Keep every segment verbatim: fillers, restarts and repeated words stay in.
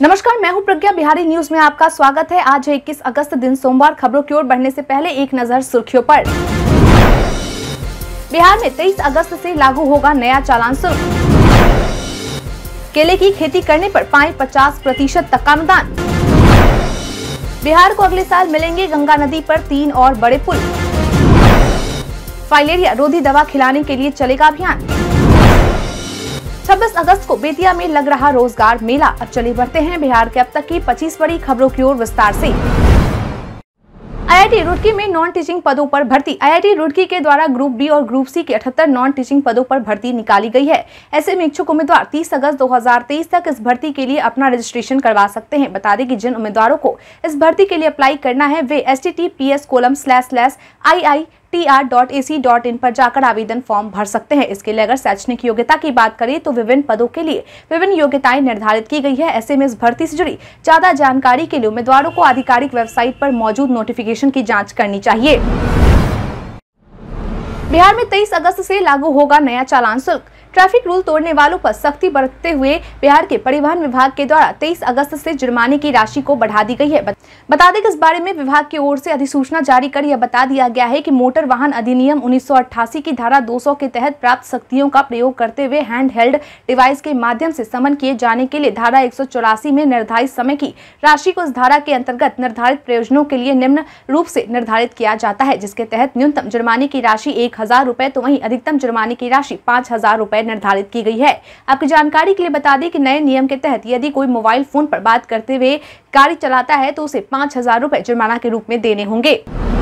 नमस्कार, मैं हूं प्रज्ञा। बिहारी न्यूज में आपका स्वागत है। आज है इक्कीस अगस्त दिन सोमवार। खबरों की ओर बढ़ने से पहले एक नजर सुर्खियों पर। बिहार में तेईस अगस्त से लागू होगा नया चालान शुल्क। केले की खेती करने पर पाए पचास प्रतिशत तक का अनुदान। बिहार को अगले साल मिलेंगे गंगा नदी पर तीन और बड़े पुल। फाइलेरिया रोधी दवा खिलाने के लिए चलेगा अभियान। छब्बीस अगस्त को बेतिया में लग रहा रोजगार मेला। अब चलिए बढ़ते हैं बिहार के अब तक की पच्चीस बड़ी खबरों की ओर विस्तार से। आईआईटी रुड़की में नॉन टीचिंग पदों पर भर्ती। आईआईटी रुड़की के द्वारा ग्रुप बी और ग्रुप सी के अठहत्तर नॉन टीचिंग पदों पर भर्ती निकाली गई है। ऐसे में इच्छुक उम्मीदवार तीस अगस्त दो हज़ार तेईस तक इस भर्ती के लिए अपना रजिस्ट्रेशन करवा सकते हैं। बता दें कि जिन उम्मीदवारों को इस भर्ती के लिए अप्लाई करना है वे H T T P S colon slash slash I I T R dot A C dot in पर जाकर आवेदन फॉर्म भर सकते हैं। इसके लिए अगर शैक्षणिक योग्यता की बात करें तो विभिन्न पदों के लिए विभिन्न योग्यताएं निर्धारित की गई है। ऐसे में इस भर्ती से जुड़ी ज्यादा जानकारी के लिए उम्मीदवारों को आधिकारिक वेबसाइट पर मौजूद नोटिफिकेशन की जांच करनी चाहिए। बिहार में तेईस अगस्त से लागू होगा नया चालान शुल्क। ट्रैफिक रूल तोड़ने वालों पर सख्ती बरतते हुए बिहार के परिवहन विभाग के द्वारा तेईस अगस्त से जुर्माने की राशि को बढ़ा दी गई है। बता दें कि इस बारे में विभाग की ओर से अधिसूचना जारी कर यह बता दिया गया है कि मोटर वाहन अधिनियम उन्नीस सौ अट्ठासी की धारा दो सौ के तहत प्राप्त शक्तियों का प्रयोग करते हुए हैंड हेल्ड डिवाइस के माध्यम से समन किए जाने के लिए धारा एक सौ चौरासी में निर्धारित समय की राशि को इस धारा के अंतर्गत निर्धारित प्रयोजनों के लिए निम्न रूप से निर्धारित किया जाता है, जिसके तहत न्यूनतम जुर्माने की राशि एक हजार रुपए तो वहीं अधिकतम जुर्माने की राशि पाँच हजार रुपए निर्धारित की गई है। आपकी जानकारी के लिए बता दें कि नए नियम के तहत यदि कोई मोबाइल फोन पर बात करते हुए गाड़ी चलाता है तो उसे पाँच हजार रुपए जुर्माना के रूप में देने होंगे।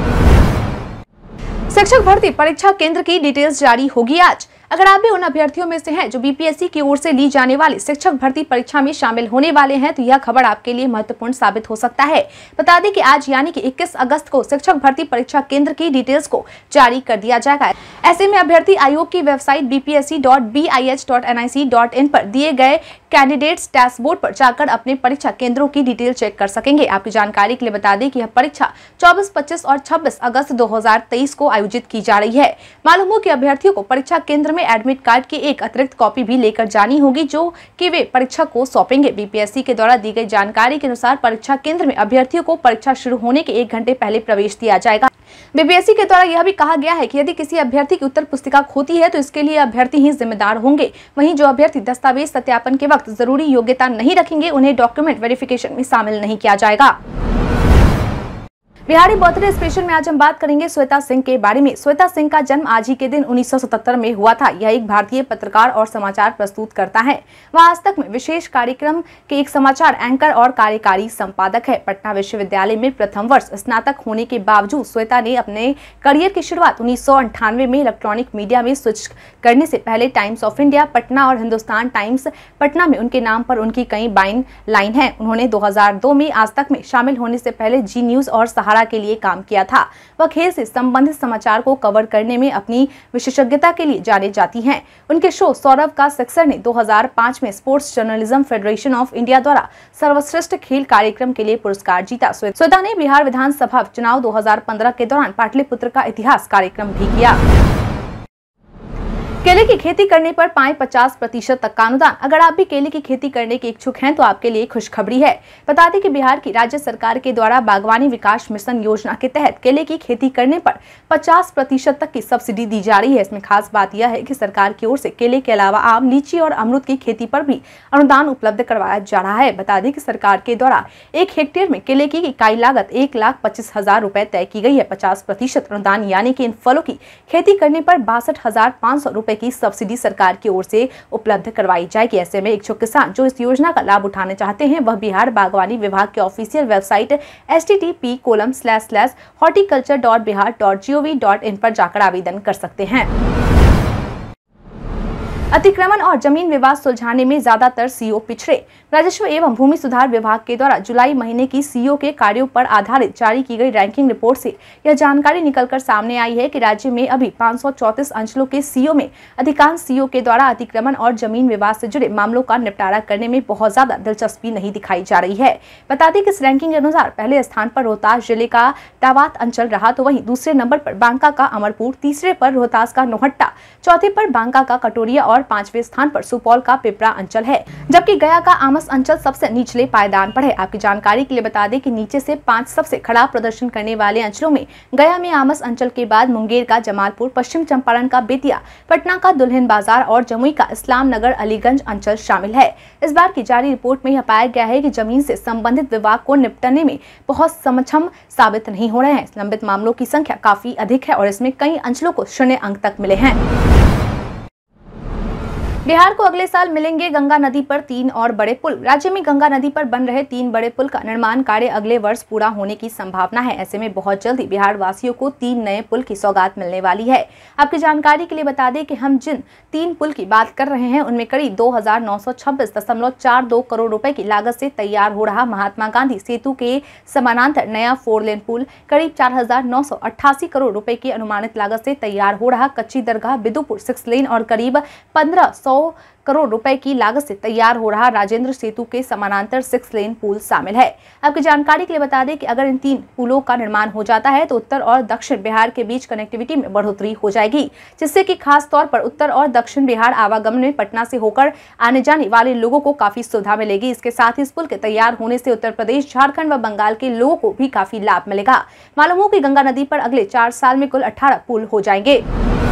शिक्षक भर्ती परीक्षा केंद्र की डिटेल्स जारी होगी आज। अगर आप भी उन अभ्यर्थियों में से हैं जो बी पी एस सी की ओर से ली जाने वाली शिक्षक भर्ती परीक्षा में शामिल होने वाले हैं तो यह खबर आपके लिए महत्वपूर्ण साबित हो सकता है। बता दें कि आज यानी कि इक्कीस अगस्त को शिक्षक भर्ती परीक्षा केंद्र की डिटेल्स को जारी कर दिया जाएगा। ऐसे में अभ्यर्थी आयोग की website B P S C dot B I H dot N I C dot in पर दिए गए कैंडिडेट्स डैशबोर्ड पर जाकर अपने परीक्षा केंद्रों की डिटेल चेक कर सकेंगे। आपकी जानकारी के लिए बता दें कि यह परीक्षा चौबीस, पच्चीस और छब्बीस अगस्त दो हज़ार तेईस को आयोजित की जा रही है। मालूम हो कि अभ्यर्थियों को परीक्षा केंद्र में एडमिट कार्ड की एक अतिरिक्त कॉपी भी लेकर जानी होगी जो कि वे परीक्षा को सौंपेंगे। बी पी एस सी के द्वारा दी गई जानकारी के अनुसार परीक्षा केंद्र में अभ्यर्थियों को परीक्षा शुरू होने के एक घंटे पहले प्रवेश दिया जाएगा। बी पी एस सी के द्वारा यह भी कहा गया है कि यदि किसी अभ्यर्थी की उत्तर पुस्तिका खोती है तो इसके लिए अभ्यर्थी ही जिम्मेदार होंगे। वहीं जो अभ्यर्थी दस्तावेज सत्यापन के वक्त जरूरी योग्यता नहीं रखेंगे उन्हें डॉक्यूमेंट वेरिफिकेशन में शामिल नहीं किया जाएगा। बिहारी बर्थडे स्पेशल में आज हम बात करेंगे श्वेता सिंह के बारे में। श्वेता सिंह का जन्म आज ही के दिन उन्नीस सौ सतहत्तर में हुआ था। यह एक भारतीय पत्रकार और समाचार प्रस्तुत करता है। वह आज तक में विशेष कार्यक्रम के एक समाचार एंकर और कार्यकारी संपादक है। पटना विश्वविद्यालय में प्रथम वर्ष स्नातक होने के बावजूद श्वेता ने अपने करियर की शुरुआत उन्नीस सौ अंठानवे में इलेक्ट्रॉनिक मीडिया में स्विच करने से पहले टाइम्स ऑफ इंडिया पटना और हिंदुस्तान टाइम्स पटना में उनके नाम पर उनकी कई बाइन लाइन है। उन्होंने दो हजार दो में आज तक में शामिल होने से पहले जी न्यूज और सहारा के लिए काम किया था। वह खेल से संबंधित समाचार को कवर करने में अपनी विशेषज्ञता के लिए जाने जाती हैं। उनके शो सौरभ का सिक्सर ने दो हज़ार पाँच में sports journalism federation of India द्वारा सर्वश्रेष्ठ खेल कार्यक्रम के लिए पुरस्कार जीता। श्वेता ने बिहार विधानसभा चुनाव दो हज़ार पंद्रह के दौरान पाटलिपुत्र का इतिहास कार्यक्रम भी किया। केले की खेती करने पर पाए पचास प्रतिशत तक का अनुदान। अगर आप भी केले की खेती करने के इच्छुक हैं तो आपके लिए खुशखबरी है। बता दें कि बिहार की राज्य सरकार के द्वारा बागवानी विकास मिशन योजना के तहत केले की खेती करने पर पचास प्रतिशत तक की सब्सिडी दी जा रही है। इसमें खास बात यह है कि सरकार की ओर से केले के अलावा आम, लीची और अमरूद की खेती पर भी अनुदान उपलब्ध करवाया जा रहा है। बता दें कि सरकार के द्वारा एक हेक्टेयर में केले की इकाई लागत एक लाख पच्चीस हजार रुपए तय की गई है। पचास प्रतिशत अनुदान यानी कि इन फलों की खेती करने पर बासठ हजार पाँच सौ रुपए की सब्सिडी सरकार की ओर से उपलब्ध करवाई जाएगी। ऐसे में इच्छुक किसान जो इस योजना का लाभ उठाना चाहते हैं वह बिहार बागवानी विभाग के official website H T T P colon slash slash horticulture dot Bihar dot G O V dot in पर जाकर आवेदन कर सकते हैं। अतिक्रमण और जमीन विवाद सुलझाने में ज्यादातर सीओ पिछड़े। राजस्व एवं भूमि सुधार विभाग के द्वारा जुलाई महीने की सीओ के कार्यों पर आधारित जारी की गई रैंकिंग रिपोर्ट से यह जानकारी निकलकर सामने आई है कि राज्य में अभी पाँच सौ चौंतीस अंचलों के सीओ में अधिकांश सीओ के द्वारा अतिक्रमण और जमीन विवाद से जुड़े मामलों का निपटारा करने में बहुत ज्यादा दिलचस्पी नहीं दिखाई जा रही है। बता दें कि इस रैंकिंग के अनुसार पहले स्थान पर रोहतास जिले का दावात अंचल रहा तो वहीं दूसरे नंबर पर बांका का अमरपुर, तीसरे पर रोहतास का नोहट्टा, चौथे पर बांका का कटोरिया और और पांचवें स्थान पर सुपौल का पिपरा अंचल है, जबकि गया का आमस अंचल सबसे निचले पायदान पर है। आपकी जानकारी के लिए बता दें कि नीचे से पांच सबसे खराब प्रदर्शन करने वाले अंचलों में गया में आमस अंचल के बाद मुंगेर का जमालपुर, पश्चिम चंपारण का बेतिया, पटना का दुल्हिन बाजार और जमुई का इस्लाम नगर अलीगंज अंचल शामिल है। इस बार की जारी रिपोर्ट में यह पाया गया है कि जमीन से संबंधित विवाद को निपटने में बहुत सक्षम साबित नहीं हो रहे हैं। लंबित मामलों की संख्या काफी अधिक है और इसमें कई अंचलों को शून्य अंक तक मिले हैं। बिहार को अगले साल मिलेंगे गंगा नदी पर तीन और बड़े पुल। राज्य में गंगा नदी पर बन रहे तीन बड़े पुल का निर्माण कार्य अगले वर्ष पूरा होने की संभावना है। ऐसे में बहुत जल्दी बिहार वासियों को तीन नए पुल की सौगात मिलने वाली है। आपकी जानकारी के लिए बता दें कि हम जिन तीन पुल की बात कर रहे हैं उनमें करीब दो हजार नौ सौ छब्बीस दशमलव चार दो करोड़ रुपए की लागत से तैयार हो रहा महात्मा गांधी सेतु के समानांतर नया फोर लेन पुल, करीब चार हजार नौ सौ अट्ठासी करोड़ रुपए की अनुमानित लागत से तैयार हो रहा कच्ची दरगाह बिदुपुर सिक्स लेन और करीब पंद्रह सौ करोड़ रुपए की लागत से तैयार हो रहा राजेंद्र सेतु के समानांतर सिक्स लेन पुल शामिल है। आपकी जानकारी के लिए बता दें कि अगर इन तीन पुलों का निर्माण हो जाता है तो उत्तर और दक्षिण बिहार के बीच कनेक्टिविटी में बढ़ोतरी हो जाएगी, जिससे कि खास तौर पर उत्तर और दक्षिण बिहार आवागमन में पटना से होकर आने जाने वाले लोगों को काफी सुविधा मिलेगी। इसके साथ ही इस पुल के तैयार होने से उत्तर प्रदेश, झारखंड व बंगाल के लोगों को भी काफी लाभ मिलेगा। मालूम हो कि गंगा नदी पर अगले चार साल में कुल अठारह पुल हो जाएंगे।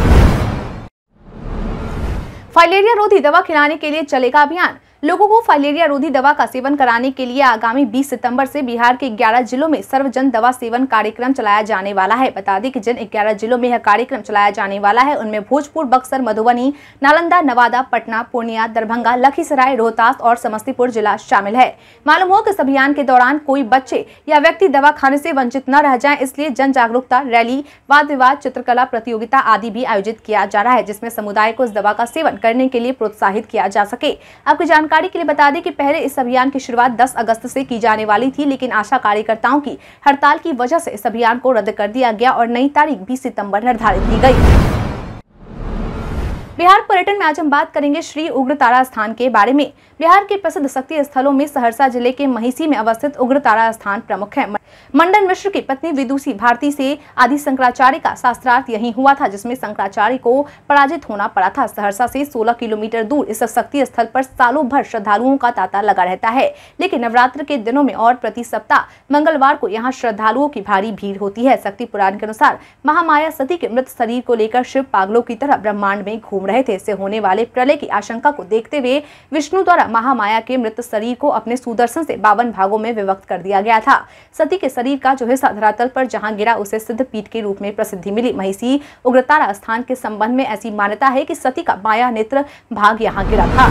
फाइलेरिया रोधी दवा खिलाने के लिए चलेगा अभियान। लोगों को फाइलेरिया रोधी दवा का सेवन कराने के लिए आगामी बीस सितंबर से बिहार के ग्यारह जिलों में सर्वजन दवा सेवन कार्यक्रम चलाया जाने वाला है। बता दें कि जिन ग्यारह जिलों में यह कार्यक्रम चलाया जाने वाला है उनमें भोजपुर, बक्सर, मधुबनी, नालंदा, नवादा, पटना, पूर्णिया, दरभंगा, लखीसराय, रोहतास और समस्तीपुर जिला शामिल है। मालूम हो कि इस अभियान के दौरान कोई बच्चे या व्यक्ति दवा खाने से वंचित न रह जाए, इसलिए जन जागरूकता रैली, वाद विवाद, चित्रकला प्रतियोगिता आदि भी आयोजित किया जा रहा है, जिसमें समुदाय को इस दवा का सेवन करने के लिए प्रोत्साहित किया जा सके। आपकी जानकारी के लिए बता दें कि पहले इस अभियान की शुरुआत दस अगस्त से की जाने वाली थी, लेकिन आशा कार्यकर्ताओं की हड़ताल की वजह से इस अभियान को रद्द कर दिया गया और नई तारीख बीस सितंबर निर्धारित की गई। बिहार पर्यटन में आज हम बात करेंगे श्री उग्रतारा स्थान के बारे में। बिहार के प्रसिद्ध शक्ति स्थलों में सहरसा जिले के महिषी में अवस्थित उग्रतारा स्थान प्रमुख है। मंडन मिश्र की पत्नी विदुषी भारती से आदि शंकराचार्य का शास्त्रार्थ यहीं हुआ था, जिसमें शंकराचार्य को पराजित होना पड़ा था। सहरसा से सोलह किलोमीटर दूर इस शक्ति स्थल पर सालों भर श्रद्धालुओं का तांता लगा रहता है, लेकिन नवरात्र के दिनों में और प्रति सप्ताह मंगलवार को यहाँ श्रद्धालुओं की भारी भीड़ होती है। शक्ति पुराण के अनुसार महामाया सती के मृत शरीर को लेकर शिव पागलों की तरह ब्रह्मांड में घूम रहे थे। इससे होने वाले प्रलय की आशंका को देखते हुए विष्णु द्वारा महामाया के मृत शरीर को अपने सुदर्शन से बावन भागों में विभक्त कर दिया गया था। सती के शरीर का जो हिस्सा धरातल पर जहां गिरा उसे सिद्ध पीठ के रूप में प्रसिद्धि मिली। महिषी उग्रतारा स्थान के संबंध में ऐसी मान्यता है कि सती का माया नेत्र भाग यहां गिरा था।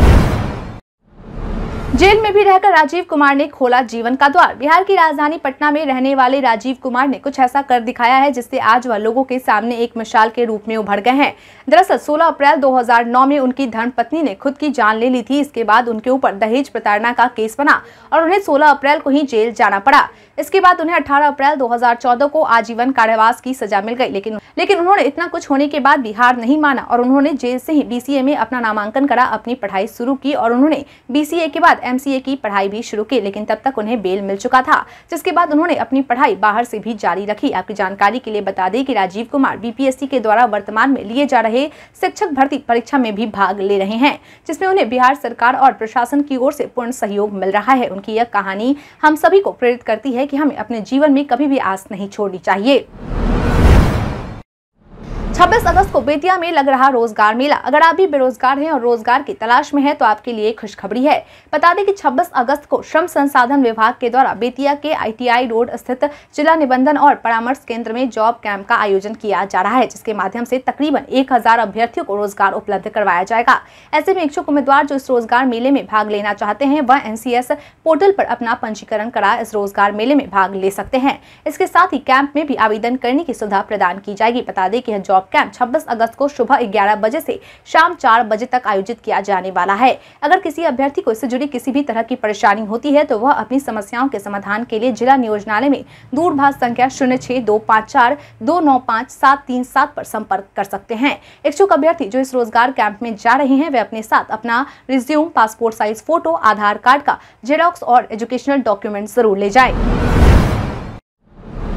जेल में भी रहकर राजीव कुमार ने खोला जीवन का द्वार। बिहार की राजधानी पटना में रहने वाले राजीव कुमार ने कुछ ऐसा कर दिखाया है जिससे आज वह लोगों के सामने एक मिसाल के रूप में उभर गए हैं। दरअसल सोलह अप्रैल दो हज़ार नौ में उनकी धर्मपत्नी ने खुद की जान ले ली थी। इसके बाद उनके ऊपर दहेज प्रताड़ना का केस बना और उन्हें सोलह अप्रैल को ही जेल जाना पड़ा। इसके बाद उन्हें अठारह अप्रैल दो हज़ार चौदह को आजीवन कारावास की सजा मिल गई, लेकिन लेकिन उन्होंने इतना कुछ होने के बाद भी हार नहीं माना और उन्होंने जेल से ही बीसीए में अपना नामांकन करा, अपनी पढ़ाई शुरू की और उन्होंने बीसीए के बाद एमसीए की पढ़ाई भी शुरू की, लेकिन तब तक उन्हें बेल मिल चुका था, जिसके बाद उन्होंने अपनी पढ़ाई बाहर से भी जारी रखी। आपकी जानकारी के लिए बता दें कि राजीव कुमार बीपीएससी के द्वारा वर्तमान में लिए जा रहे शिक्षक भर्ती परीक्षा में भी भाग ले रहे हैं, जिसमें उन्हें बिहार सरकार और प्रशासन की ओर से पूर्ण सहयोग मिल रहा है। उनकी यह कहानी हम सभी को प्रेरित करती है कि हमें अपने जीवन में कभी भी आस नहीं छोड़नी चाहिए। छब्बीस अगस्त को बेतिया में लग रहा रोजगार मेला। अगर आप भी बेरोजगार हैं और रोजगार की तलाश में हैं तो आपके लिए खुशखबरी है। बता दें कि छब्बीस अगस्त को श्रम संसाधन विभाग के द्वारा बेतिया के आईटीआई रोड स्थित जिला निबंधन और परामर्श केंद्र में जॉब कैंप का आयोजन किया जा रहा है, जिसके माध्यम से तकरीबन एक हजार अभ्यर्थियों को रोजगार उपलब्ध करवाया जाएगा। ऐसे में इच्छुक उम्मीदवार जो इस रोजगार मेले में भाग लेना चाहते हैं वह एनसीएस पोर्टल पर अपना पंजीकरण करा इस रोजगार मेले में भाग ले सकते हैं। इसके साथ ही कैंप में भी आवेदन करने की सुविधा प्रदान की जाएगी। बता दें कि यह जॉब कैंप छब्बीस अगस्त को सुबह ग्यारह बजे से शाम चार बजे तक आयोजित किया जाने वाला है। अगर किसी अभ्यर्थी को इससे जुड़ी किसी भी तरह की परेशानी होती है तो वह अपनी समस्याओं के समाधान के लिए जिला नियोजनालय में दूरभाष संख्या शून्य छह दो पाँच चार दो नौ पाँच सात तीन सात पर संपर्क कर सकते हैं। इच्छुक अभ्यर्थी जो इस रोजगार कैंप में जा रहे हैं वे अपने साथ अपना resume, passport size photo, Aadhaar card का जेरॉक्स और एजुकेशनल डॉक्यूमेंट जरूर ले जाएं।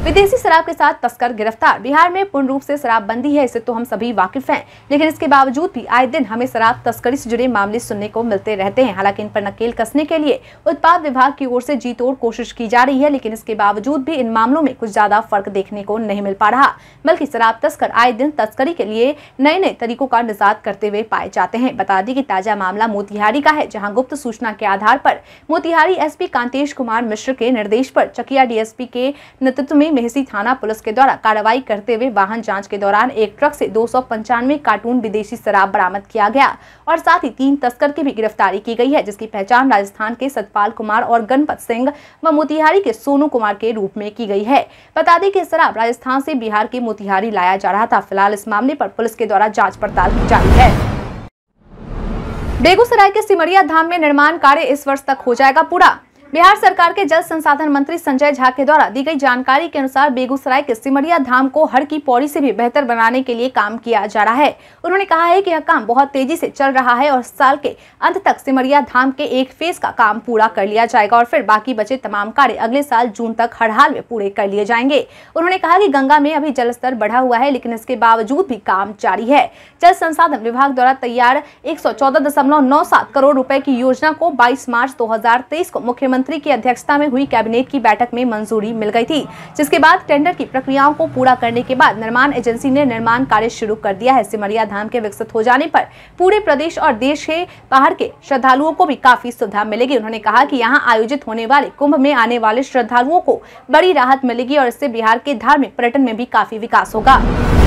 विदेशी शराब के साथ तस्कर गिरफ्तार। बिहार में पूर्ण रूप से शराबबंदी है, इससे तो हम सभी वाकिफ हैं, लेकिन इसके बावजूद भी आए दिन हमें शराब तस्करी से जुड़े मामले सुनने को मिलते रहते हैं। हालांकि इन पर नकेल कसने के लिए उत्पाद विभाग की ओर से जी तोड़ कोशिश की जा रही है, लेकिन इसके बावजूद भी इन मामलों में कुछ ज्यादा फर्क देखने को नहीं मिल पा रहा, बल्कि शराब तस्कर आए दिन तस्करी के लिए नए नए तरीकों का निजात करते हुए पाए जाते हैं। बता दें कि ताजा मामला मोतिहारी का है, जहाँ गुप्त सूचना के आधार पर मोतिहारी एस पी कांतेश कुमार मिश्र के निर्देश पर चकिया डी एस पी के नेतृत्व में मेहसी थाना पुलिस के द्वारा कार्रवाई करते हुए वाहन जांच के दौरान एक ट्रक से दो सौ पंचानवे कार्टून विदेशी शराब बरामद किया गया और साथ ही तीन तस्कर की भी गिरफ्तारी की गई है, जिसकी पहचान राजस्थान के सतपाल कुमार और गणपत सिंह व मोतिहारी के सोनू कुमार के रूप में की गई है। बता दें कि शराब राजस्थान से बिहार के मोतिहारी लाया जा रहा था। फिलहाल इस मामले पर पुलिस के द्वारा जाँच पड़ताल की जा रही है। बेगूसराय के सिमरिया धाम में निर्माण कार्य इस वर्ष तक हो जाएगा पूरा। बिहार सरकार के जल संसाधन मंत्री संजय झा के द्वारा दी गई जानकारी के अनुसार बेगूसराय के सिमरिया धाम को हर की पौड़ी से भी बेहतर बनाने के लिए काम किया जा रहा है। उन्होंने कहा है कि यह काम बहुत तेजी से चल रहा है और साल के अंत तक सिमरिया धाम के एक फेज का काम पूरा कर लिया जाएगा और फिर बाकी बचे तमाम कार्य अगले साल जून तक हर हाल में पूरे कर लिए जाएंगे। उन्होंने कहा कि गंगा में अभी जल स्तर बढ़ा हुआ है, लेकिन इसके बावजूद भी काम जारी है। जल संसाधन विभाग द्वारा तैयार एक सौ चौदह दशमलव नौ सात करोड़ रुपए की योजना को बाईस मार्च दो हजार तेईस को मुख्यमंत्री मंत्री की अध्यक्षता में हुई कैबिनेट की बैठक में मंजूरी मिल गई थी, जिसके बाद टेंडर की प्रक्रियाओं को पूरा करने के बाद निर्माण एजेंसी ने निर्माण कार्य शुरू कर दिया है। सिमरिया धाम के विकसित हो जाने पर पूरे प्रदेश और देश के बाहर के श्रद्धालुओं को भी काफी सुविधा मिलेगी। उन्होंने कहा कि यहां आयोजित होने वाले कुंभ में आने वाले श्रद्धालुओं को बड़ी राहत मिलेगी और इससे बिहार के धार्मिक पर्यटन में भी काफी विकास होगा।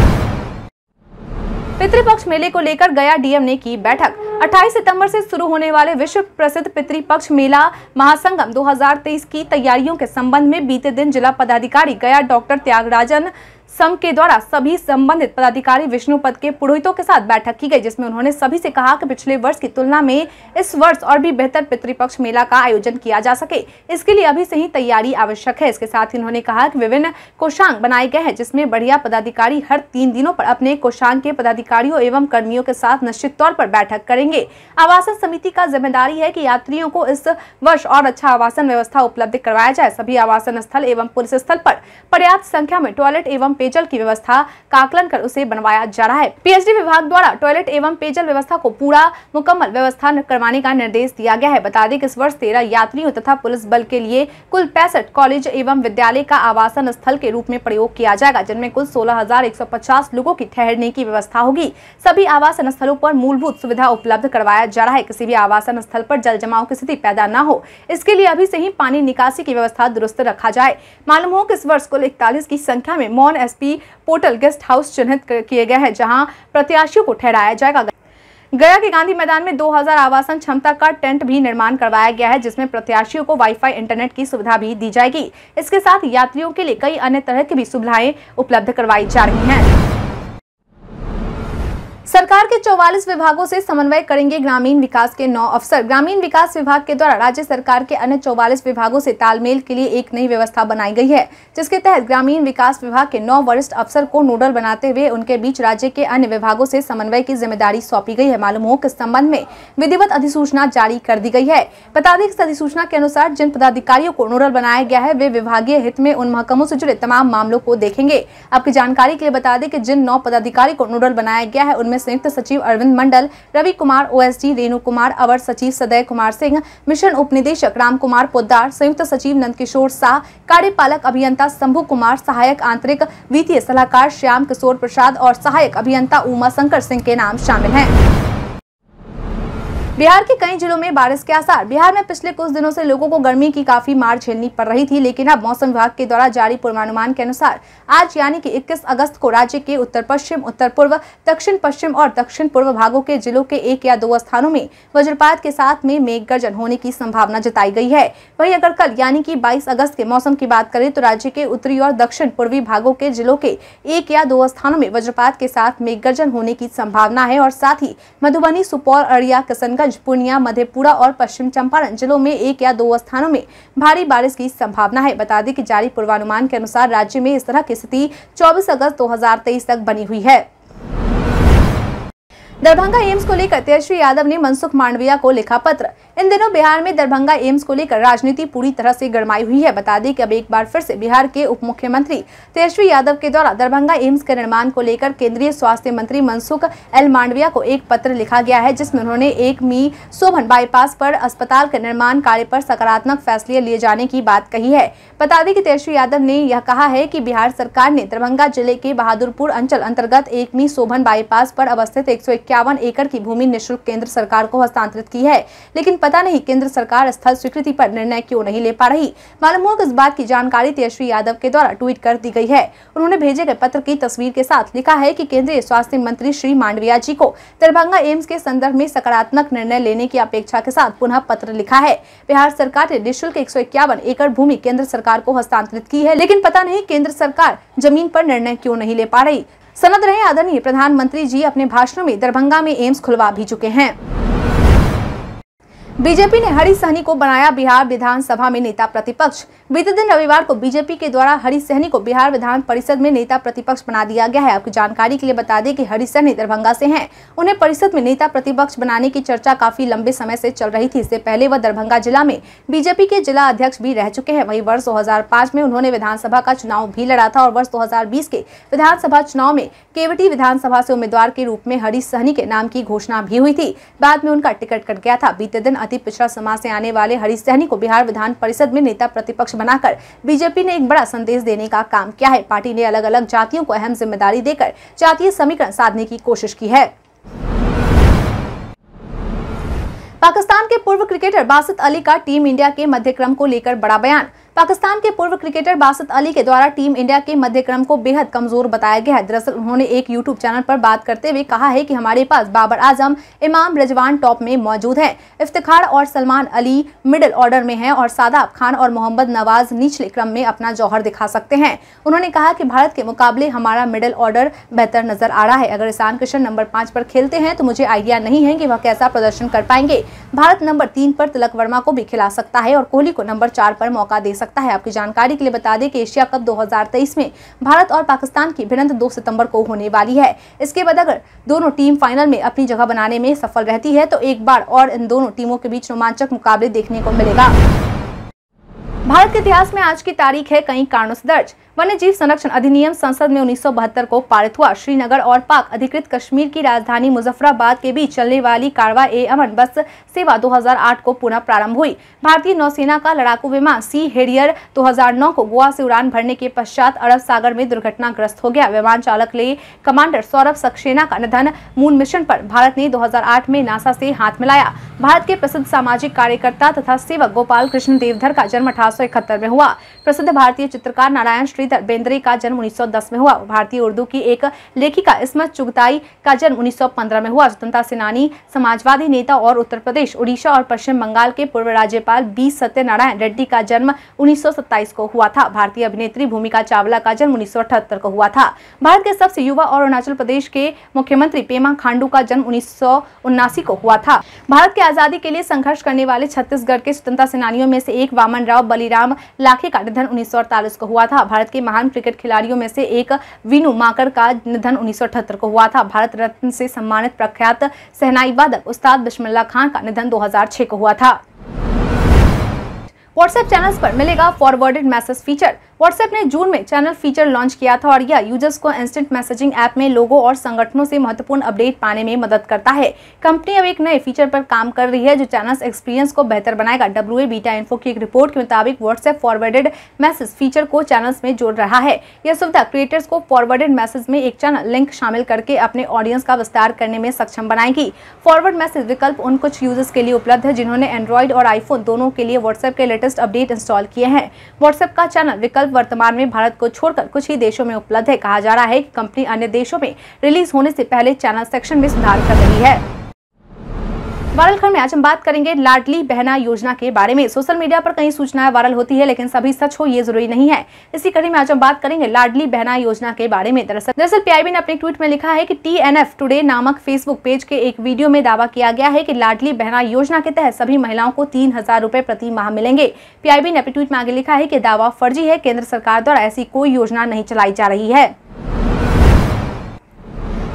पितृपक्ष मेले को लेकर गया डीएम ने की बैठक। अट्ठाईस सितंबर से शुरू होने वाले विश्व प्रसिद्ध पितृपक्ष मेला महासंगम दो हजार तेईस की तैयारियों के संबंध में बीते दिन जिला पदाधिकारी गया डॉक्टर त्यागराजन सम के द्वारा सभी संबंधित पदाधिकारी विष्णुपद के पुरोहितों के साथ बैठक की गई, जिसमें उन्होंने सभी से कहा कि पिछले वर्ष की तुलना में इस वर्ष और भी बेहतर पितृपक्ष मेला का आयोजन किया जा सके, इसके लिए अभी से ही तैयारी आवश्यक है। इसके साथ ही उन्होंने कहा कि विभिन्न कोषांग बनाए गए हैं, जिसमें बढ़िया पदाधिकारी हर तीन दिनों पर अपने कोषांग के पदाधिकारियों एवं कर्मियों के साथ निश्चित तौर पर बैठक करेंगे। आवासन समिति का जिम्मेदारी है कि यात्रियों को इस वर्ष और अच्छा आवासन व्यवस्था उपलब्ध करवाया जाए। सभी आवासन स्थल एवं पुलिस स्थल पर पर्याप्त संख्या में टॉयलेट एवं पेयजल की व्यवस्था का आकलन कर उसे बनवाया जा रहा है। पीएचडी विभाग द्वारा टॉयलेट एवं पेयजल व्यवस्था को पूरा मुकम्मल व्यवस्था करवाने का निर्देश दिया गया है। बता दें कि इस वर्ष तेरह यात्रियों तथा पुलिस बल के लिए कुल पैंसठ कॉलेज एवं विद्यालय का आवासन स्थल के रूप में प्रयोग किया जाएगा, जिनमें कुल सोलह हजार एक सौ पचास लोगों की ठहरने की व्यवस्था होगी। सभी आवासन स्थलों पर मूलभूत सुविधा उपलब्ध करवाया जा रहा है। किसी भी आवासन स्थल पर जल जमाव की स्थिति पैदा न हो, इसके लिए अभी से ही पानी निकासी की व्यवस्था दुरुस्त रखा जाए। मालूम हो कि इस वर्ष कुल इकतालीस की संख्या में मौन एसपी पोर्टल गेस्ट हाउस चिन्हित किए गए हैं, जहां प्रत्याशियों को ठहराया जाएगा। गया के गांधी मैदान में दो हज़ार आवासन क्षमता का टेंट भी निर्माण करवाया गया है, जिसमें प्रत्याशियों को वाईफाई इंटरनेट की सुविधा भी दी जाएगी। इसके साथ यात्रियों के लिए कई अन्य तरह की भी सुविधाएं उपलब्ध करवाई जा रही हैं। सरकार के चौवालीस विभागों से समन्वय करेंगे ग्रामीण विकास के नौ अफसर। ग्रामीण विकास विभाग के द्वारा राज्य सरकार के अन्य चौवालीस विभागों से तालमेल के लिए एक नई व्यवस्था बनाई गई है, जिसके तहत ग्रामीण विकास विभाग के नौ वरिष्ठ अफसर को नोडल बनाते हुए उनके बीच राज्य के अन्य विभागों से समन्वय की जिम्मेदारी सौंपी गई है। मालूम हो कि इस संबंध में विधिवत अधिसूचना जारी कर दी गई है। बता दें कि अधिसूचना के अनुसार जिन पदाधिकारियों को नोडल बनाया गया है, वे विभागीय हित में उन महकमों से जुड़े तमाम मामलों को देखेंगे। आपकी जानकारी के लिए बता दें कि जिन नौ पदाधिकारी को नोडल बनाया गया है, उनमें संयुक्त सचिव अरविंद मंडल, रवि कुमार ओएसडी, रेणु कुमार, अवर सचिव सदय कुमार सिंह, मिशन उप निदेशक राम कुमार पोद्दार, संयुक्त सचिव नंदकिशोर शाह, कार्यपालक अभियंता शंभू कुमार, सहायक आंतरिक वित्तीय सलाहकार श्याम किशोर प्रसाद और सहायक अभियंता उमा शंकर सिंह के नाम शामिल हैं। बिहार के कई जिलों में बारिश के आसार। बिहार में पिछले कुछ दिनों से लोगों को गर्मी की काफी मार झेलनी पड़ रही थी, लेकिन अब मौसम विभाग के द्वारा जारी पूर्वानुमान के अनुसार आज यानी कि इक्कीस अगस्त को राज्य के उत्तर पश्चिम, उत्तर पूर्व, दक्षिण पश्चिम और दक्षिण पूर्व भागों के जिलों के एक या दो स्थानों में वज्रपात के साथ में मेघ गर्जन होने की संभावना जताई गई है। वहीं अगर कल यानी कि बाईस अगस्त के मौसम की बात करें तो राज्य के उत्तरी और दक्षिण पूर्वी भागों के जिलों के एक या दो स्थानों में वज्रपात के साथ मेघ गर्जन होने की संभावना है और साथ ही मधुबनी, सुपौल, अररिया, किशनगंज, पूर्णिया, मधेपुरा और पश्चिम चंपारण जिलों में एक या दो स्थानों में भारी बारिश की संभावना है। बता दें कि जारी पूर्वानुमान के अनुसार राज्य में इस तरह की स्थिति चौबीस अगस्त दो हजार तेईस तक बनी हुई है। दरभंगा एम्स को लेकर तेजस्वी यादव ने मनसुख मांडविया को लिखा पत्र। इन दिनों बिहार में दरभंगा एम्स को लेकर राजनीति पूरी तरह से गरमाई हुई है। बता दें कि अब एक बार फिर से बिहार के उप मुख्यमंत्री तेजस्वी यादव के द्वारा दरभंगा एम्स के निर्माण को लेकर केंद्रीय स्वास्थ्य मंत्री मनसुख एल मांडविया को एक पत्र लिखा गया है, जिसमें उन्होंने एक मी शोभन बाईपास पर अस्पताल के निर्माण कार्य पर सकारात्मक फैसले लिए जाने की बात कही है। बता दें कि तेजस्वी यादव ने यह कहा है कि बिहार सरकार ने दरभंगा जिले के बहादुरपुर अंचल अंतर्गत एक मी शोभन बाईपास पर अवस्थित एक सौ इक्यावन एकड़ की भूमि निःशुल्क केंद्र सरकार को हस्तांतरित की है, लेकिन पता नहीं केंद्र सरकार स्थल स्वीकृति पर निर्णय क्यों नहीं ले पा रही। मालूम हो कि इस बात की जानकारी तेजस्वी यादव के द्वारा ट्वीट कर दी गई है। उन्होंने भेजे गए पत्र की तस्वीर के साथ लिखा है कि केंद्रीय स्वास्थ्य मंत्री श्री मांडविया जी को दरभंगा एम्स के संदर्भ में सकारात्मक निर्णय लेने की अपेक्षा के साथ पुनः पत्र लिखा है। बिहार सरकार ने निःशुल्क एक सौ इक्यावन एकड़ भूमि केंद्र सरकार को हस्तांतरित की है, लेकिन पता नहीं केंद्र सरकार जमीन पर निर्णय क्यों नहीं ले पा रही। सनद रहे आदरणीय प्रधानमंत्री जी अपने भाषणों में दरभंगा में एम्स खुलवा भी चुके हैं। बीजेपी ने हरीश सहनी को बनाया बिहार विधानसभा में नेता प्रतिपक्ष। बीते दिन रविवार को बीजेपी के द्वारा हरीश सहनी को बिहार विधान परिषद में नेता प्रतिपक्ष बना दिया गया है। आपकी जानकारी के लिए बता दें कि हरीश सहनी दरभंगा से हैं। उन्हें परिषद में नेता प्रतिपक्ष बनाने की चर्चा काफी लंबे समय से चल रही थी। इससे पहले वह दरभंगा जिला में बीजेपी के जिला अध्यक्ष भी रह चुके हैं। वहीं वर्ष दो हजार पाँच में उन्होंने विधानसभा का चुनाव भी लड़ा था और वर्ष दो हजार बीस के विधानसभा चुनाव में केवटी विधानसभा से उम्मीदवार के रूप में हरीश सहनी के नाम की घोषणा भी हुई थी। बाद में उनका टिकट कट गया था। बीते दिन अति पिछड़ा समाज से आने वाले हरीश सहनी को बिहार विधान परिषद में नेता प्रतिपक्ष बनाकर बीजेपी ने एक बड़ा संदेश देने का काम किया है। पार्टी ने अलग अलग जातियों को अहम जिम्मेदारी देकर जातीय समीकरण साधने की कोशिश की है। पाकिस्तान के पूर्व क्रिकेटर बासित अली का टीम इंडिया के मध्यक्रम को लेकर बड़ा बयान। पाकिस्तान के पूर्व क्रिकेटर बासित अली के द्वारा टीम इंडिया के मध्यक्रम को बेहद कमजोर बताया गया है। दरअसल उन्होंने एक यूट्यूब चैनल पर बात करते हुए कहा है कि हमारे पास बाबर आजम, इमाम रिजवान टॉप में मौजूद हैं, इफ्तिखार और सलमान अली मिडिल ऑर्डर में हैं और सादाब खान और मोहम्मद नवाज निचले क्रम में अपना जौहर दिखा सकते हैं। उन्होंने कहा कि भारत के मुकाबले हमारा मिडिल ऑर्डर बेहतर नजर आ रहा है। अगर ईशान किशन नंबर पाँच पर खेलते हैं तो मुझे आइडिया नहीं है कि वह कैसा प्रदर्शन कर पाएंगे। भारत नंबर तीन पर तिलक वर्मा को भी खिला सकता है और कोहली को नंबर चार पर मौका दे सकता है। आपकी जानकारी के लिए बता दें कि एशिया कप दो हज़ार तेईस में भारत और पाकिस्तान की भिड़ंत दो सितंबर को होने वाली है। इसके बाद अगर दोनों टीम फाइनल में अपनी जगह बनाने में सफल रहती है तो एक बार और इन दोनों टीमों के बीच रोमांचक मुकाबले देखने को मिलेगा। भारत के इतिहास में आज की तारीख है कई कारणों से दर्ज। वन्य जीव संरक्षण अधिनियम संसद में उन्नीस सौ बहत्तर को पारित हुआ। श्रीनगर और पाक अधिकृत कश्मीर की राजधानी मुजफ्फराबाद के बीच चलने वाली कारवा ए अमन बस सेवा दो हज़ार आठ को पुनः प्रारंभ हुई। भारतीय नौसेना का लड़ाकू विमान सी हेरियर दो हज़ार नौ को गोवा से उड़ान भरने के पश्चात अरब सागर में दुर्घटनाग्रस्त हो गया। विमान चालक ले कमांडर सौरभ सक्सेना का निधन। मून मिशन पर भारत ने दो हज़ार आठ में नासा से हाथ मिलाया। भारत के प्रसिद्ध सामाजिक कार्यकर्ता तथा सेवक गोपाल कृष्ण देवधर का जन्म अठारह सौ इकहत्तर में हुआ। प्रसिद्ध भारतीय चित्रकार नारायण श्रीधर बेंद्रे का जन्म उन्नीस सौ दस में हुआ। भारतीय उर्दू की एक लेखिका इस्मत चुगताई का जन्म उन्नीस सौ पंद्रह में हुआ। स्वतंत्रता सेनानी, समाजवादी नेता और उत्तर प्रदेश, उड़ीसा और पश्चिम बंगाल के पूर्व राज्यपाल बी सत्यनारायण रेड्डी का जन्म उन्नीस सौ सत्ताईस को हुआ था। भारतीय अभिनेत्री भूमिका चावला का जन्म उन्नीस सौ अठहत्तर को हुआ था। भारत के सबसे युवा और अरुणाचल प्रदेश के मुख्यमंत्री पेमा खांडू का जन्म उन्नीस सौ उन्नासी को हुआ था। भारत की आजादी के लिए संघर्ष करने वाले छत्तीसगढ़ के स्वतंत्रता सेनानियों में से एक वामन राव बलिराम लाखे का निधन उन्नीस सौ अड़तालीस को हुआ था। भारत के महान क्रिकेट खिलाड़ियों में से एक वीनू माकर का निधन उन्नीस सौ अठहत्तर को हुआ था। भारत रत्न से सम्मानित प्रख्यात शहनाई वादक उस्ताद बिस्मिल्लाह खान का निधन दो हज़ार छह को हुआ था। व्हाट्सएप चैनल्स पर मिलेगा फॉरवर्डेड मैसेज फीचर। व्हाट्सएप ने जून में चैनल फीचर लॉन्च किया था और यह यूजर्स को इंस्टेंट मैसेजिंग ऐप में लोगों और संगठनों से महत्वपूर्ण अपडेट पाने में मदद करता है। कंपनी अब एक नए फीचर पर काम कर रही है जो चैनल्स एक्सपीरियंस को बेहतर बनाएगा। डब्ल्यूए बीटा इन्फो की एक रिपोर्ट के मुताबिक व्हाट्सएप फॉरवर्डेड मैसेज फीचर को चैनल्स में जोड़ रहा है। यह सुविधा क्रिएटर्स को फॉरवर्डेड मैसेज में एक चैनल लिंक शामिल करके अपने ऑडियंस का विस्तार करने में सक्षम बनाएगी। फॉरवर्ड मैसेज विकल्प उन कुछ यूजर्स के लिए उपलब्ध है जिन्होंने एंड्रॉइड और आईफोन दोनों के लिए व्हाट्सएप के लेटेस्ट अपडेट इंस्टॉल किए हैं। व्हाट्सएप का चैनल विकल्प वर्तमान में भारत को छोड़कर कुछ ही देशों में उपलब्ध है। कहा जा रहा है कि कंपनी अन्य देशों में रिलीज होने से पहले चैनल सेक्शन में सुधार कर रही है। वायरल खबर में आज हम बात करेंगे लाडली बहना योजना के बारे में। सोशल मीडिया पर कई सूचनाएं वायरल होती है लेकिन सभी सच हो ये जरूरी नहीं है। इसी कड़ी में आज हम बात करेंगे लाडली बहना योजना के बारे में। दरअसल दरअसल पीआईबी ने अपने ट्वीट में लिखा है कि टीएनएफ टुडे नामक फेसबुक पेज के एक वीडियो में दावा किया गया है कि लाडली बहना योजना के तहत सभी महिलाओं को तीन हजार रुपए प्रति माह मिलेंगे। पीआईबी ने अपने ट्वीट में आगे लिखा है कि दावा फर्जी है। केंद्र सरकार द्वारा ऐसी कोई योजना नहीं चलाई जा रही है।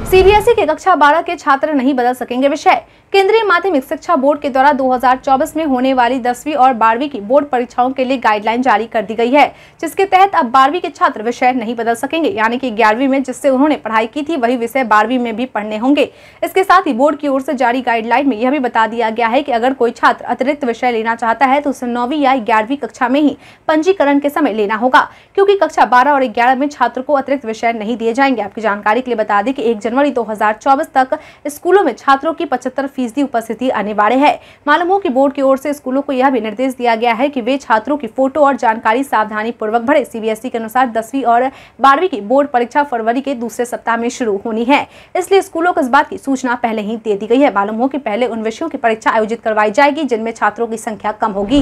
सीबीएसई के कक्षा बारह के छात्र नहीं बदल सकेंगे विषय। केंद्रीय माध्यमिक शिक्षा बोर्ड के द्वारा दो हज़ार चौबीस में होने वाली दसवीं और बारहवीं की बोर्ड परीक्षाओं के लिए गाइडलाइन जारी कर दी गई है, जिसके तहत अब बारहवीं के छात्र विषय नहीं बदल सकेंगे, यानी कि ग्यारहवीं में जिससे उन्होंने पढ़ाई की थी वही विषय बारहवीं में भी पढ़ने होंगे। इसके साथ ही बोर्ड की ओर से जारी गाइडलाइन में यह भी बता दिया गया है कि अगर कोई छात्र अतिरिक्त विषय लेना चाहता है तो उसे नौवीं या ग्यारहवीं कक्षा में ही पंजीकरण के समय लेना होगा, क्योंकि कक्षा बारह और ग्यारह में छात्र को अतिरिक्त विषय नहीं दिए जाएंगे। आपकी जानकारी के लिए बता दें कि एक जनवरी दो हजार चौबीस तक स्कूलों में छात्रों की पचहत्तर फीसदी उपस्थिति अनिवार्य है। मालूम हो कि बोर्ड की ओर से स्कूलों को यह भी निर्देश दिया गया है कि वे छात्रों की फोटो और जानकारी सावधानी पूर्वक भरे। सीबीएसई के अनुसार दसवीं और बारहवीं की बोर्ड परीक्षा फरवरी के दूसरे सप्ताह में शुरू होनी है, इसलिए स्कूलों को इस बात की सूचना पहले ही दे दी गई है। मालूम हो कि पहले उन विषयों की परीक्षा आयोजित करवाई जाएगी जिनमें छात्रों की संख्या कम होगी।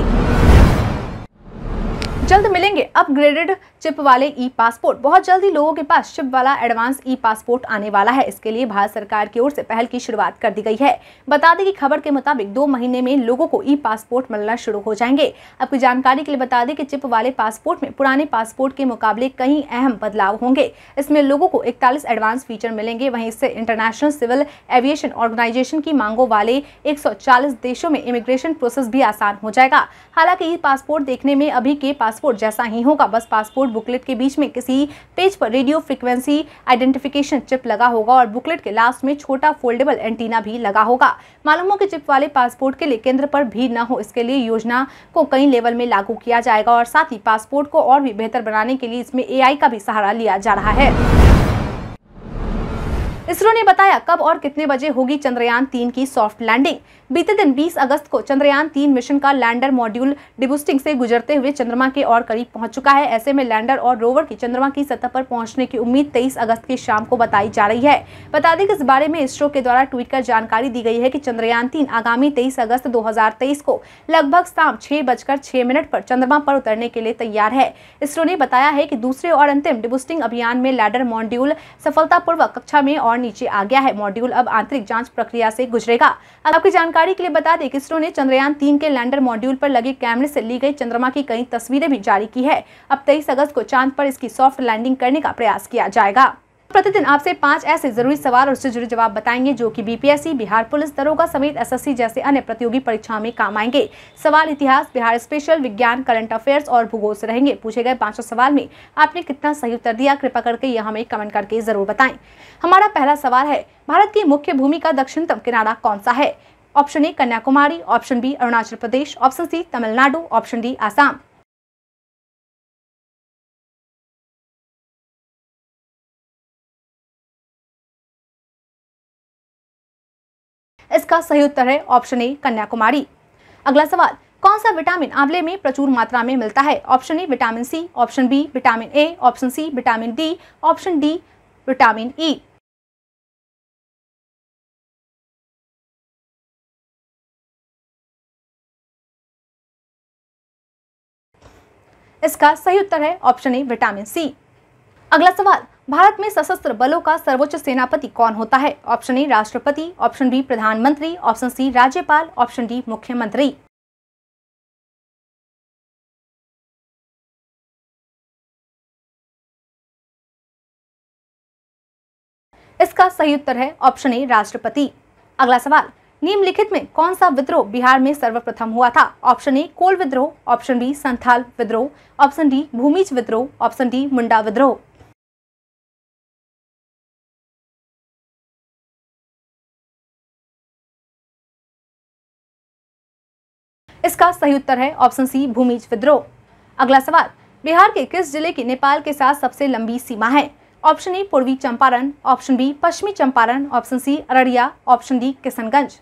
जल्द मिलेंगे अपग्रेडेड चिप वाले ई पासपोर्ट। बहुत जल्दी लोगों के पास चिप वाला एडवांस ई पासपोर्ट आने वाला है। इसके लिए भारत सरकार की ओर से पहल की शुरुआत कर दी गई है। बता दें कि खबर के मुताबिक दो महीने में लोगों को ई पासपोर्ट मिलना शुरू हो जाएंगे। आपकी जानकारी के लिए बता दें कि चिप वाले पासपोर्ट में पुराने पासपोर्ट के मुकाबले कई अहम बदलाव होंगे। इसमें लोगों को इकतालीस एडवांस फीचर मिलेंगे। वहीं इससे इंटरनेशनल सिविल एविएशन ऑर्गेनाइजेशन की मांगों वाले एक सौ चालीस देशों में इमिग्रेशन प्रोसेस भी आसान हो जाएगा। हालांकि ई पासपोर्ट देखने में अभी के पासपोर्ट जैसा ही होगा, बस पासपोर्ट बुकलेट के बीच में किसी पेज पर रेडियो फ्रीक्वेंसी आइडेंटिफिकेशन चिप लगा होगा और बुकलेट के लास्ट में छोटा फोल्डेबल एंटीना भी लगा होगा। मालूम हो कि चिप वाले पासपोर्ट के लिए केंद्र पर भीड़ न हो, इसके लिए योजना को कई लेवल में लागू किया जाएगा और साथ ही पासपोर्ट को और भी बेहतर बनाने के लिए इसमें एआई का भी सहारा लिया जा रहा है। इसरो ने बताया कब और कितने बजे होगी चंद्रयान तीन की सॉफ्ट लैंडिंग। बीते दिन बीस अगस्त को चंद्रयान तीन मिशन का लैंडर मॉड्यूल डिबूस्टिंग से गुजरते हुए चंद्रमा के और करीब पहुंच चुका है। ऐसे में लैंडर और रोवर की चंद्रमा की सतह पर पहुंचने की उम्मीद तेईस अगस्त की शाम को बताई जा रही है। बता दें कि इस बारे में इसरो के द्वारा ट्वीट कर जानकारी दी गई है कि चंद्रयान तीन आगामी तेईस अगस्त दो हजार तेईस को लगभग शाम छह बजकर छह मिनट पर चंद्रमा पर उतरने के लिए तैयार है। इसरो ने बताया है कि दूसरे और अंतिम डिबूस्टिंग अभियान में लैंडर मॉड्यूल सफलतापूर्वक कक्षा में और नीचे आ गया है। मॉड्यूल अब आंतरिक जांच प्रक्रिया से गुजरेगा। आपकी जानकारी के लिए बता दें कि इसरो ने चंद्रयान तीन के लैंडर मॉड्यूल पर लगे कैमरे से ली गई चंद्रमा की कई तस्वीरें भी जारी की है। अब तेईस अगस्त को चांद पर इसकी सॉफ्ट लैंडिंग करने का प्रयास किया जाएगा। प्रतिदिन आपसे पांच ऐसे जरूरी सवाल और उससे जुड़े जवाब बताएंगे जो कि बीपीएससी, बिहार पुलिस दरोगा समेत एसएससी जैसे अन्य प्रतियोगी परीक्षाओं में काम आएंगे। सवाल इतिहास, बिहार स्पेशल, विज्ञान, करंट अफेयर्स और भूगोल से रहेंगे। पूछे गए पांचों सवाल में आपने कितना सही उत्तर दिया, कृपया करके यह हमें कमेंट करके जरूर बताएं। हमारा पहला सवाल है, भारत की मुख्य भूमि का दक्षिणतम किनारा कौन सा है? Option A Kanyakumari, option B Arunachal Pradesh, option C Tamil Nadu, option D Assam. इसका सही उत्तर है ऑप्शन ए कन्याकुमारी। अगला सवाल, कौन सा विटामिन आंवले में प्रचुर मात्रा में मिलता है? Option A vitamin C, option B vitamin A, option C vitamin D, option D vitamin E. इसका सही उत्तर है ऑप्शन ए विटामिन सी। अगला सवाल, भारत में सशस्त्र बलों का सर्वोच्च सेनापति कौन होता है? ऑप्शन ए राष्ट्रपति, ऑप्शन बी प्रधानमंत्री, ऑप्शन सी राज्यपाल, ऑप्शन डी मुख्यमंत्री। इसका सही उत्तर है ऑप्शन ए राष्ट्रपति। अगला सवाल, निम्नलिखित में कौन सा विद्रोह बिहार में सर्वप्रथम हुआ था? ऑप्शन ए कोल विद्रोह, ऑप्शन बी संथाल विद्रोह, ऑप्शन डी भूमिज विद्रोह, ऑप्शन डी मुंडा विद्रोह। इसका सही उत्तर है ऑप्शन सी भूमिज विद्रोह। अगला सवाल, बिहार के किस जिले की नेपाल के साथ सबसे लंबी सीमा है? ऑप्शन ए पूर्वी चंपारण, ऑप्शन बी पश्चिमी Champaran, option C Araria, option D Kishanganj.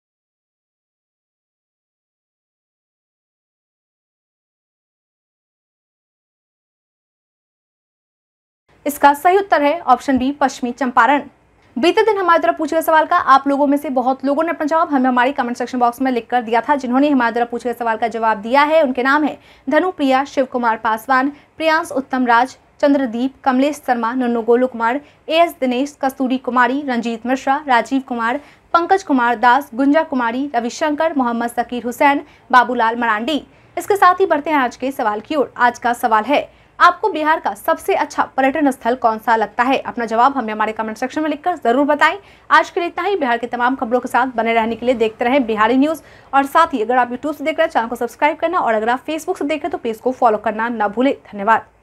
इसका सही उत्तर है ऑप्शन बी पश्चिमी चंपारण। बीते दिन हमारे द्वारा पूछे गए सवाल का आप लोगों में से बहुत लोगों ने अपना जवाब हमें हमारी कमेंट सेक्शन बॉक्स में लिख कर दिया था। जिन्होंने हमारे द्वारा पूछे गए सवाल का जवाब दिया है उनके नाम है धनु प्रिया, शिव कुमार पासवान, प्रियांश उत्तम राज, चंद्रदीप, कमलेश शर्मा, नन्नू गोलू कुमार, ए एस दिनेश, कस्तूरी कुमारी, रंजीत मिश्रा, राजीव कुमार, पंकज कुमार दास, गुंजा कुमारी, रविशंकर, मोहम्मद सकीर हुसैन, बाबूलाल मरांडी। इसके साथ ही बढ़ते हैं आज के सवाल की ओर। आज का सवाल है, आपको बिहार का सबसे अच्छा पर्यटन स्थल कौन सा लगता है? अपना जवाब हमें हमारे कमेंट सेक्शन में लिखकर जरूर बताएं। आज के लिए इतना ही। बिहार की तमाम खबरों के साथ बने रहने के लिए देखते रहें बिहारी न्यूज। और साथ ही अगर आप यूट्यूब से देख रहे हैं चैनल को सब्सक्राइब करना, और अगर आप फेसबुक से देख रहे हैं तो पेज को फॉलो करना न भूलें। धन्यवाद।